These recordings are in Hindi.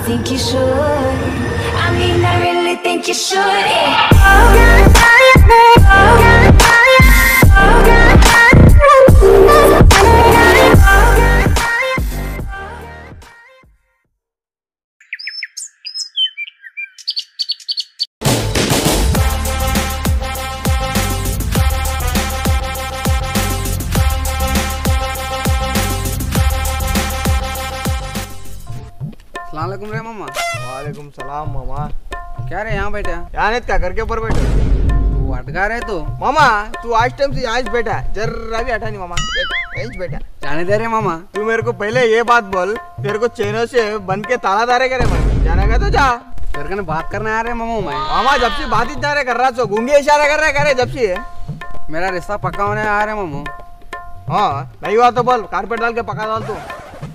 think you should. I mean, I really think you should. Yeah. अस्सलामुअलैकुम रे मामा। वालेकुम सलाम मामा। क्या रे यहाँ बैठा? यहाँ नहीं क्या करके ऊपर बैठे तू अटका रहे तू? मामा तू आज टाइम से यहाँ बैठा, जरा भी हटा नहीं मामा, यहीं बैठा। जाने दे रे मामा। तू मेरे को पहले ये बात बोल, तेरे को चैनल से बंद के ताला दारे करे मैं जाना का तो जा। तेरे को बात करने आ रहे मामा मैं। मामा जब से बात इतना कर रहा तो गूंगे इशारा कर रहा करे जब से। मेरा रिश्ता पक्का होने आ रहे मामू। हाँ नहीं हुआ तो बोल, कारपेट डाल के पका डाल तू।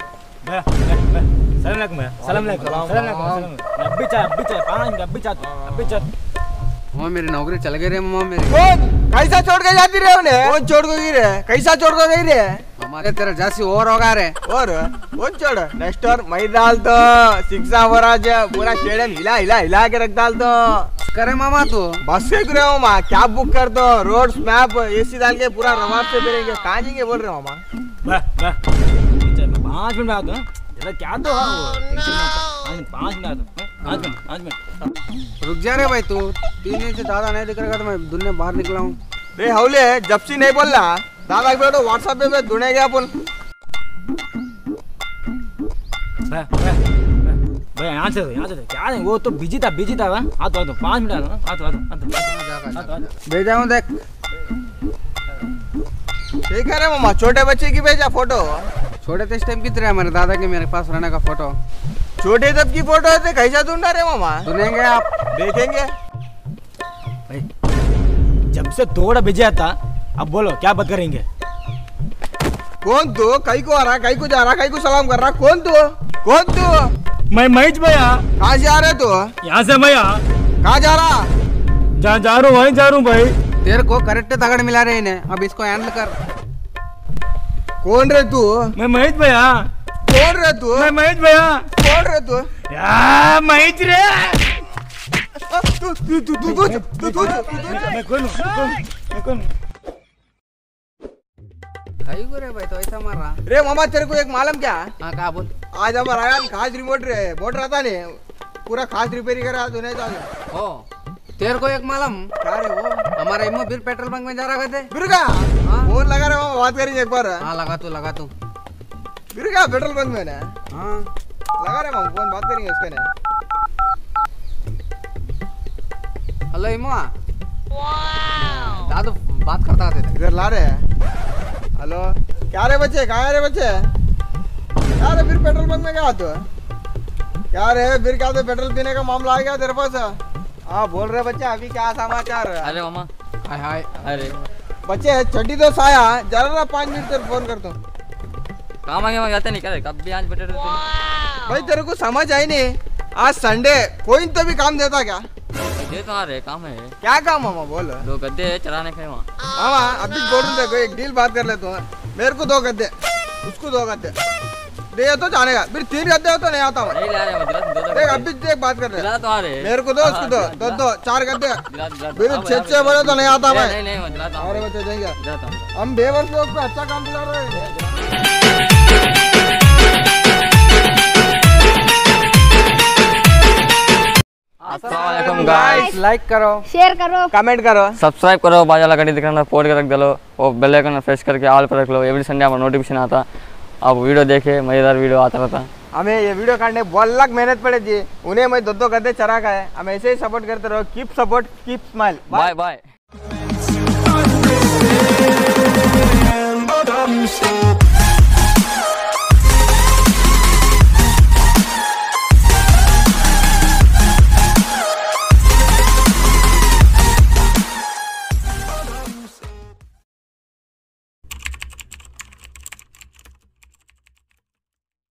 वो मेरी नौकरी चल गई रे मामा मेरी। कौन कैसा छोड़ के जाती रे उन्हें? कौन छोड़ के गई रे? कैसा छोड़ के गई रे? हमारे तेरा जासी और होगा रे। और कौन छोड़? नेक्स्ट और मैं डाल तो शिक्षा वराज पूरा स्टेडियम हिला हिला हिला के रख डाल तो। करे मामा तू बस से रहे हो मामा, कैब बुक कर दो, रोड्स मैप एसी डाल के पूरा रवाब से फिरेंगे। कहाँ जाएंगे बोल रहे हो मामा? 5 मिनट बाद क्या तो 5 मिनट रुक जा रे भाई तू। 3 दिन से दादा नहीं दिख रहा तो मैं दुनिया बाहर निकला हूँ। रे हौले जब से नहीं बोल रहा दादा के तो व्हाट्सएप पे ढूंढे गया अपन। भाई यहाँ से क्या है वो तो बिजी था आ तो 5 मिनट आ भेजा हूँ देख। ठीक है रे मामा, छोटे बच्चे की भेजा फोटो। छोटे थे इस टाइम कितने हमारे दादा के मेरे पास रहने का फोटो। छोटे तब की फोटो है कैसा ढूंढा रे मामा? सुनेंगे आप देखेंगे। भाई जब से थोड़ा बिजी आता, अब बोलो क्या बात करेंगे? कौन तू? कहीं को आ रहा, कहीं को जा रहा, कहीं को सलाम कर रहा? कौन तू? मैं महेश भैया। कहाँ जा रहे तू? यहाँ से भैया। कहाँ जा रहा? जहाँ जा रहा हूँ वहीं जा रहा हूँ भाई। तेरे को करेक्ट तगड़ मिला रहे इन्हें, अब इसको हैंडल कर। कौन रे तू? मैं महेश भैया। कौन रे तू? मैं महेश भैया। कौन रे तू? महेश रे। मैं कौन? कहीं को रे भाई तो ऐसा मार रहा। रे मामा तेरे को एक मालूम क्या? हाँ कहा बोल। आज हमारा आया खास रिमोट रे बोट रहा था नहीं, पूरा खास रिपेयरिंग करा दोनों चालू। ओ तेरे को एक मालूम क्या रे वो? हमारा इमो फिर पेट्रोल पंप में जा रहा थे। बिरगा हाँ? फोन लगा रहे मामा, बात करेंगे एक बार। हाँ लगा तू बिरगा पेट्रोल पंप में ना। हाँ लगा रहे मामा फोन, बात करेंगे इसके ना। हेलो इमो दादू बात करता थे इधर ला रहे हैं। हेलो क्या रे बच्चे, कहाँ है रे बच्चे? क्या रे फिर पेट्रोल पंप में गया तो? क्या रे फिर क्या तो पेट्रोल पीने का मामला आ गया तेरे पास? हाँ बोल रहे बच्चे, अभी क्या समाचार? अरे मामा हाय अरे बच्चे छठी तो साया जरा 5 मिनट तेरे फोन करता हूँ। काम आगे जाते नहीं क्या कब भी आज बैठे रहते। भाई तेरे को समझ आई नहीं, आज संडे कोई तो भी काम देता क्या? ये तो आ रहे काम है। क्या काम मामा बोल? 2 गद्दे चलाने के वहाँ। मामा अभी बोल रहे थे एक डील बात कर लेता हूँ। मेरे को 2 गद्दे, उसको 2 गद्दे दे तो जाने का, फिर 3 गद्दे हो तो नहीं आता मैं। नहीं ला रहे मत देख अभी देख बात कर रहे दिला तो आ रहे। मेरे को दो, उसको दो 4 गद्दे, फिर दिला 6 बजे तो नहीं आता मैं। नहीं मत दिलाता हूँ। अरे बच्चे देंगे दिलाता हूँ। हम बेवर्स लोग को अच्छा काम दिला रहे हैं। अस्सलामुअलैकुम गाइस। लाइक करो, शेयर करो, कमेंट करो, सब्सक्राइब करो, बाजा लगा घंटी दिखाना, फोड़ के रख दो और बेल आइकन प्रेस करके ऑल पर रख लो। एवरी संडे हमारा नोटिफिकेशन आता, आप वीडियो देखे, मजेदार वीडियो आता रहता। हमें ये वीडियो काटने बहुत लाख मेहनत पड़े थी, उन्हें मैं 2 गद्दे चरा का है। हम ऐसे ही सपोर्ट करते रहो। Keep support, keep smile. Bye bye.